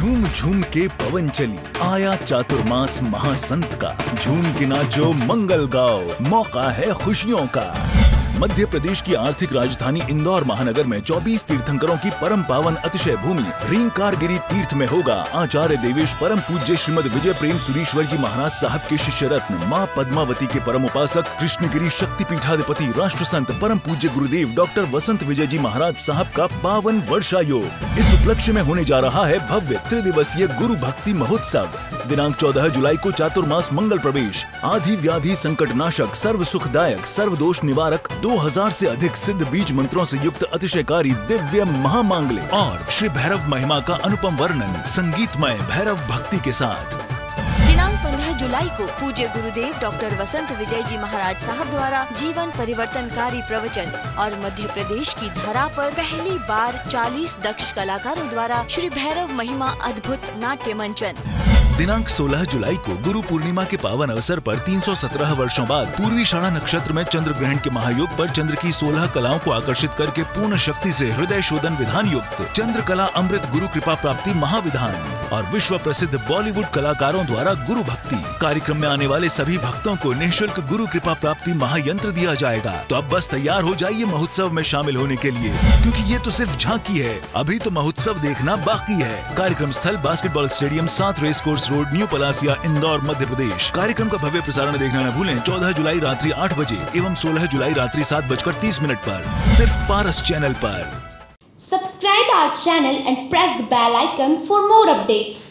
झूम झूम के पवन चली, आया चातुर्मास महासंत का। झूम के नाचो मंगल गाओ, मौका है खुशियों का। मध्य प्रदेश की आर्थिक राजधानी इंदौर महानगर में 24 तीर्थंकरों की परम पावन अतिशय भूमि रींकारगिरी तीर्थ में होगा आचार्य देवेश परम पूज्य श्रीमद विजय प्रेम सुरीश्वर जी महाराज साहब के शिष्य रत्न माँ पद्मावती के परम उपासक कृष्णगिरी शक्ति पीठाधिपति राष्ट्र संत परम पूज्य गुरुदेव डॉक्टर वसंत विजय जी महाराज साहब का 52 वर्षायोग। इस उपलक्ष्य में होने जा रहा है भव्य त्रिदिवसीय गुरु भक्ति महोत्सव। दिनांक 14 जुलाई को चातुर्मास मंगल प्रवेश, आदि व्याधि संकट नाशक, सर्व सुखदायक, सर्वदोष निवारक, 2000 से अधिक सिद्ध बीज मंत्रों से युक्त अतिशयकारी दिव्य महामांगल्य और श्री भैरव महिमा का अनुपम वर्णन संगीतमय भैरव भक्ति के साथ। दिनांक 15 जुलाई को पूज्य गुरुदेव डॉक्टर वसंत विजय जी महाराज साहब द्वारा जीवन परिवर्तनकारी प्रवचन और मध्य प्रदेश की धरा पर पहली बार 40 दक्ष कलाकारों द्वारा श्री भैरव महिमा अद्भुत नाट्य मंचन। दिनांक 16 जुलाई को गुरु पूर्णिमा के पावन अवसर पर 317 वर्षों बाद पूर्वी षाढ़ा नक्षत्र में चंद्र ग्रहण के महायोग पर चंद्र की 16 कलाओं को आकर्षित करके पूर्ण शक्ति से हृदय शोधन विधान युक्त चंद्र कला अमृत गुरु कृपा प्राप्ति महाविधान और विश्व प्रसिद्ध बॉलीवुड कलाकारों द्वारा गुरु भक्ति। कार्यक्रम में आने वाले सभी भक्तों को निःशुल्क गुरु कृपा प्राप्ति महायंत्र दिया जाएगा। तो अब बस तैयार हो जाइए महोत्सव में शामिल होने के लिए, क्योंकि ये तो सिर्फ झांकी है, अभी तो महोत्सव देखना बाकी है। कार्यक्रम स्थल basketball stadium 7 race course road, new Palasia, Indore, Madhya Pradesh. कार्यक्रम का भव्य प्रसारण देखना न भूलें 14 जुलाई रात्रि 8 बजे एवं 16 जुलाई रात्रि 7:30 पर सिर्फ पारस चैनल पर। Subscribe our channel and press the bell icon for more updates.